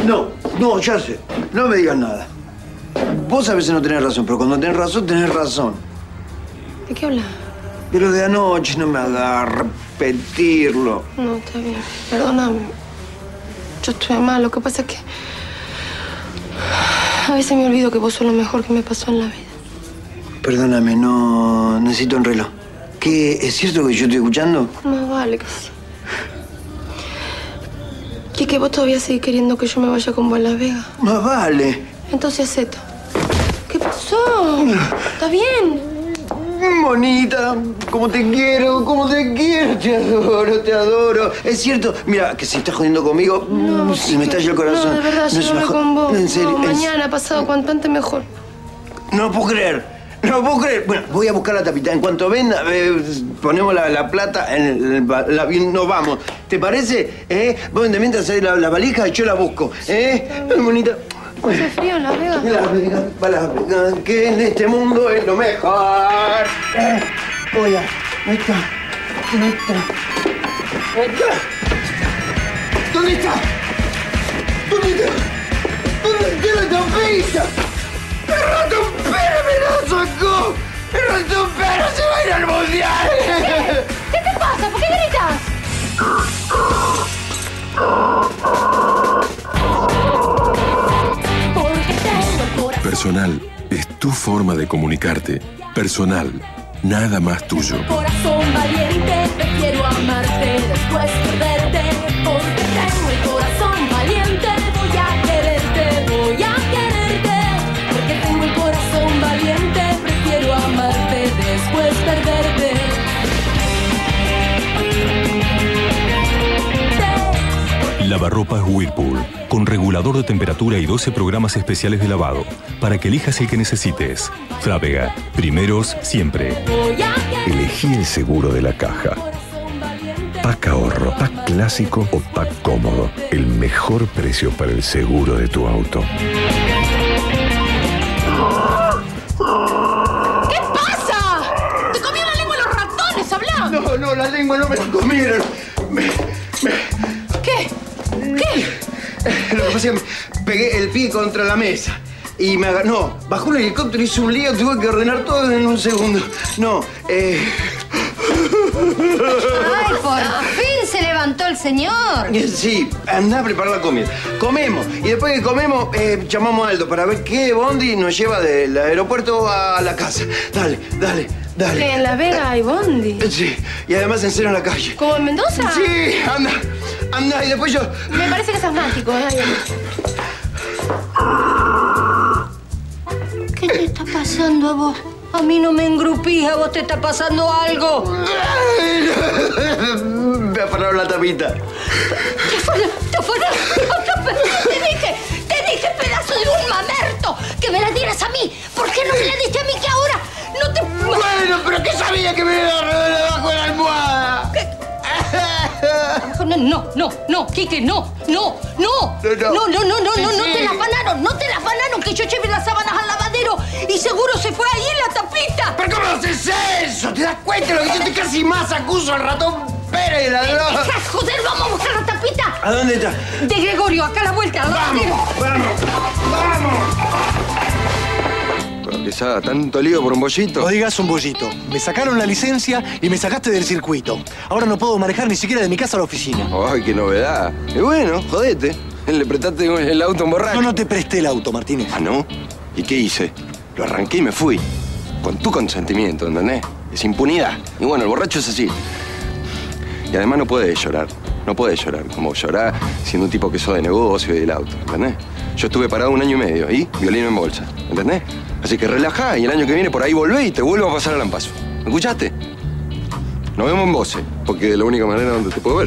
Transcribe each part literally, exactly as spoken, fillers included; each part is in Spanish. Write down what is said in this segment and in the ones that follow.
No, no, ya sé. No me digas nada. Vos a veces no tenés razón, pero cuando tenés razón, tenés razón. ¿De qué hablas? De lo de anoche no me hagas repetirlo. No, está bien. Perdóname. Yo estoy mal. Lo que pasa es que... a veces me olvido que vos sos lo mejor que me pasó en la vida. Perdóname, no... necesito un reloj. ¿Qué? ¿Es cierto que yo estoy escuchando? Más vale que sí. ¿Y que vos todavía seguís queriendo que yo me vaya con vos a Las Vegas? Más vale. Entonces acepto. ¿Qué pasó? ¿Está bien? Bonita, como te quiero, como te quiero, te adoro, te adoro. Es cierto, mira, que si estás jodiendo conmigo, No, se me estalla el corazón. No, de verdad, no yo no con vos. En serio. No, mañana, pasado, cuanto antes mejor. No puedo creer, no puedo creer. Bueno, voy a buscar la tapita. En cuanto venga, eh, ponemos la, la plata en el, el avión, nos vamos. ¿Te parece? ¿Eh? Vos de mientras haces la, la valija y yo la busco. ¿Eh? Bonita. ¿Hace frío en Las Vegas? Las Vegas, para Las Vegas, que en este mundo es lo mejor. Eh, voy a... Ahí está. Ahí está. Ahí está. ¿Dónde está? ¿Dónde está? ¿Dónde está la tapita? ¡El ratón Pérez me la sacó! ¡El ratón Pérez se va a ir al mundial! ¿Qué? ¿Qué te pasa? ¿Por qué gritas? Personal es tu forma de comunicarte. Personal, nada más tuyo. Corazón valiente, prefiero amarte después perderte. Porque tengo el corazón valiente, voy a quererte, voy a quererte. Porque tengo el corazón valiente, prefiero amarte después perderte. Lavarropas Whirlpool, con regulador de temperatura y doce programas especiales de lavado, para que elijas el que necesites. Frávega, primeros siempre. Elegí el seguro de la caja. Pack Ahorro, Pack Clásico o Pack Cómodo. El mejor precio para el seguro de tu auto. ¿Qué pasa? ¡Te comieron la lengua los ratones! ¡Habla! No, no, la lengua no me la comieron. Me, me... ¿Qué? ¿Qué? Lo que pasa es que pegué el pie contra la mesa y me agarró. No, bajó un helicóptero, hizo un lío, tuve que ordenar todo en un segundo. No, eh... ¡Ay, por fin se levantó el señor! Sí, andá a preparar la comida. Comemos. Y después que comemos, eh, llamamos a Aldo para ver qué bondi nos lleva del aeropuerto a la casa. Dale, dale, dale. ¿Que en Las Vegas hay bondi? Sí, y además en cero en la calle. ¿Como en Mendoza? Sí, anda, anda, y después yo... Me parece que es asmático, ¿eh? ¿Qué te está pasando a vos? A mí no me engrupís, a vos te está pasando algo. Me afanaron la tapita. ¿Te afanaron? ¿Te afanaron? Te dije, te dije, pedazo de un mamerto, que me la dieras a mí. ¿Por qué no me la diste a mí que ahora no te... Bueno, pero ¿qué sabía que me iba a robar debajo de la almohada? No, no, no, no, Quique, no, no, no, no, no, no, no, no, no, no te la afanaron, no te la afanaron, que yo lleve las sábanas al lavadero y seguro se fue ahí en la tapita. ¿Pero cómo haces eso? ¿Te das cuenta de lo que yo estoy casi más acuso al ratón Pérez y la droga? Deja, joder, vamos a buscar la tapita. ¿A dónde está? De Gregorio, acá a la vuelta, al lavadero. Vamos, vamos. Que se haga tanto lío por un bollito. No digas un bollito. Me sacaron la licencia y me sacaste del circuito. Ahora no puedo manejar ni siquiera de mi casa a la oficina. Ay, qué novedad. Y bueno, jodete. Le prestaste el auto a un borracho. No, no te presté el auto, Martínez. Ah, ¿no? ¿Y qué hice? Lo arranqué y me fui. Con tu consentimiento, ¿entendés? Es impunidad. Y bueno, el borracho es así. Y además no puedes llorar. No puedes llorar. Como llorar siendo un tipo que sos de negocio y del auto, ¿entendés? Yo estuve parado un año y medio y violín en bolsa, ¿entendés? Así que relajá y el año que viene por ahí volvé y te vuelvo a pasar al ampazo. ¿Me escuchaste? Nos vemos en Voce, porque es la única manera donde te puedo ver.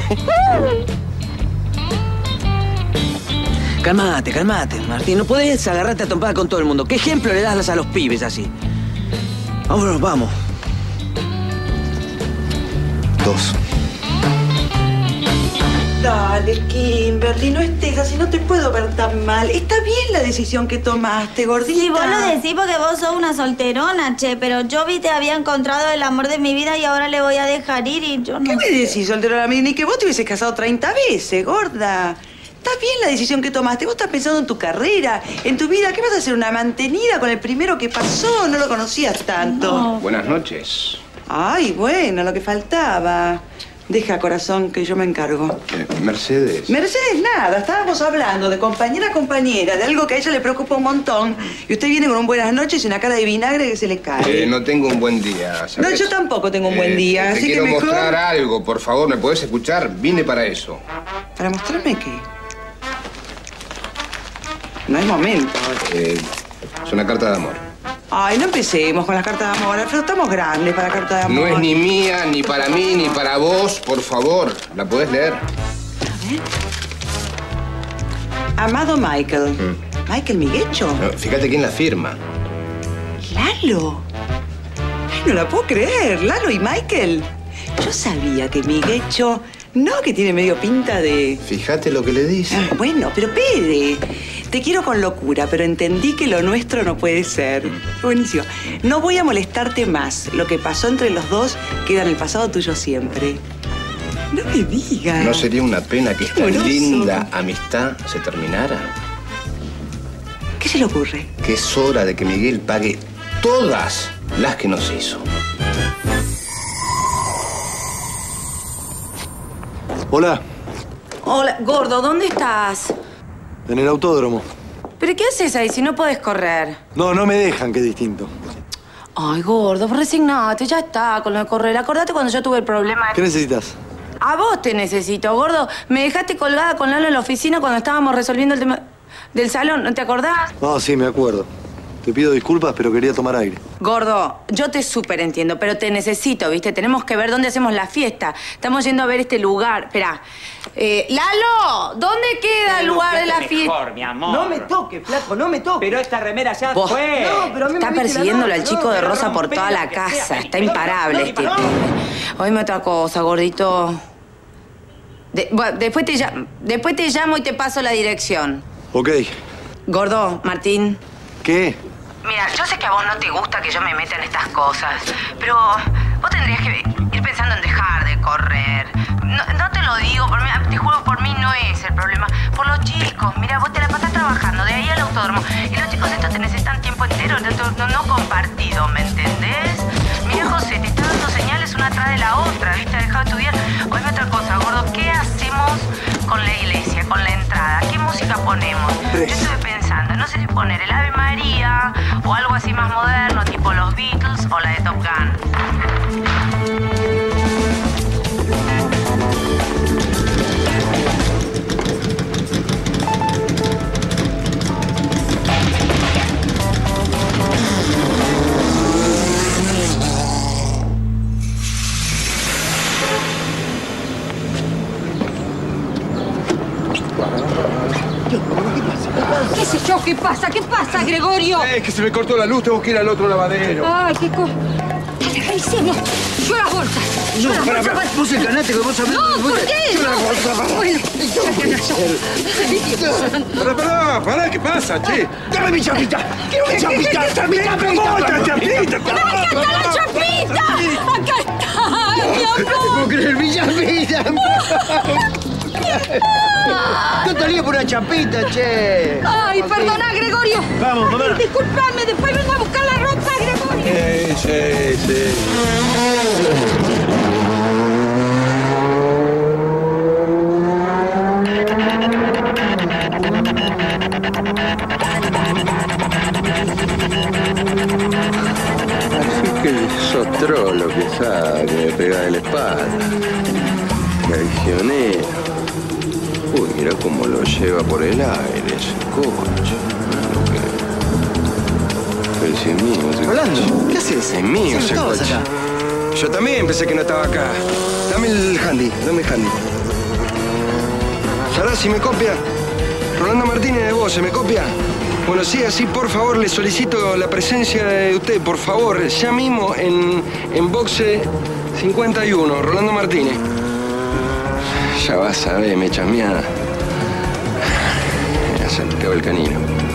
Calmate, calmate, Martín. No podés agarrarte a trompada con todo el mundo. ¿Qué ejemplo le das a los pibes así? Vámonos, vamos. Dos. Dale, Kimberly, no estés así, no te puedo ver tan mal. Está bien la decisión que tomaste, gordita. Sí, vos lo decís porque vos sos una solterona, che, pero yo, viste, había encontrado el amor de mi vida y ahora le voy a dejar ir y yo no ¿Qué sé. me decís, solterona? Ni que vos te hubieses casado treinta veces, gorda. Está bien la decisión que tomaste. Vos estás pensando en tu carrera, en tu vida. ¿Qué vas a hacer? ¿Una mantenida con el primero que pasó? No lo conocías tanto. No. Buenas noches. Ay, bueno, lo que faltaba. Deja, corazón, que yo me encargo. Eh, Mercedes. Mercedes, nada. Estábamos hablando de compañera a compañera, de algo que a ella le preocupa un montón. Y usted viene con un buenas noches y una cara de vinagre que se le cae. Eh, no tengo un buen día, ¿sabes? No, yo tampoco tengo un buen día, Eh, te así quiero que mejor... mostrar algo, por favor. ¿Me podés escuchar? Vine para eso. ¿Para mostrarme qué? No es momento. Eh, es una carta de amor. Ay, no empecemos con las cartas de amor. Alfredo, estamos grandes para cartas de amor. No es ni mía, ni para mí, ni para vos. Por favor, ¿la podés leer? A ver. Amado Michael. Mm. ¿Michael Miguecho? No, fíjate quién la firma. ¿Lalo? Ay, no la puedo creer. Lalo y Michael. Yo sabía que Miguecho... No, que tiene medio pinta de... Fíjate lo que le dice. Ah, bueno, pero Pere, te quiero con locura, pero entendí que lo nuestro no puede ser. Buenísimo. No voy a molestarte más. Lo que pasó entre los dos queda en el pasado tuyo siempre. No me digas. ¿No sería una pena que esta amoroso. linda amistad se terminara? ¿Qué se le ocurre? Que es hora de que Miguel pague todas las que nos hizo. Hola, Hola, gordo, ¿dónde estás? en el autódromo. ¿Pero qué haces ahí si no podés correr? No, no me dejan, que es distinto. Ay, gordo, resignate, ya está con lo de correr. Acordate cuando yo tuve el problema. ¿Qué necesitas? A vos te necesito, gordo. Me dejaste colgada con Lalo en la oficina cuando estábamos resolviendo el tema del salón, ¿no te acordás? No, sí, me acuerdo. Te pido disculpas, pero quería tomar aire. Gordo, yo te súper entiendo, pero te necesito, ¿viste? Tenemos que ver dónde hacemos la fiesta. Estamos yendo a ver este lugar. Espera. Eh, Lalo, ¿dónde queda el lugar de la fiesta? Mejor, mi amor. No me toque, flaco, no me toque. Pero esta remera ya Vos- fue. No, pero a mí me Está viste la persiguiéndolo al nota, chico no, de pero rosa por rompela, toda la que sea, casa. Está pero- imparable no, este no, pibe. Oíme otra cosa, gordito. De- bueno, después, te llam- después te llamo y te paso la dirección. Ok. Gordo, Martín. ¿Qué? Mira, yo sé que a vos no te gusta que yo me meta en estas cosas, pero vos tendrías que ir pensando en dejar de correr. No, no te lo digo, por mí, te juro, por mí no es el problema. Por los chicos, mira, vos te la pasás trabajando de ahí al autódromo y los chicos estos te necesitan tiempo entero, no, no, no compartido, ¿me entendés? Mira, José, te está dando señales una atrás de la otra, ¿viste? Ha dejado de estudiar. Oíme otra cosa, gordo, ¿qué hacemos con la iglesia, con la entrada? ¿Qué música ponemos? Yo estuve pensando, no sé si poner el Ave María o algo así más moderno, tipo los Beatles o la de Top Gun. ¿Qué sé yo? ¿Qué pasa? ¿Qué pasa, Gregorio? Es que se me cortó la luz, tengo que ir al otro lavadero. Ay, qué cosa. Dale, revisemos. Yo las bolsas. Yo No, las para, bolsas. para, vos encanate, que vos sabés- No, vos- ¿por qué? yo las No. bolsas, para. Bueno, Pará, pará, pará, ¿qué pasa, che? ¡Dame mi chapita! ¡Quiero mi chapita! ¡Dame mi chapita! ¡Otra chapita! ¡Acá está la chapita! ¡Acá está, mi No te puedo amor! creer, mi chapita! No te lío por una chapita, che. Ay, perdona, Gregorio. Vamos, mamá. Ay, discúlpame, después vengo a buscar la ropa, Gregorio. Sí, sí, sí. Así que sos trolo que sabe, que me pega de la espalda. Traicionero. Uy, mira cómo lo lleva por el aire ese coche. Pero si es mío ese Rolando, coche. ¿qué haces? Es mío Sí, no ese estabas coche. acá. Yo también pensé que no estaba acá. Dame el handy, dame el handy. Sará, si me copia. Rolando Martínez de Voce, ¿me copia? Bueno, sí, así por favor le solicito la presencia de usted, por favor, ya mismo en, en boxe cincuenta y uno, Rolando Martínez. Ya vas a ver, me chameada. Me acercaba el canino.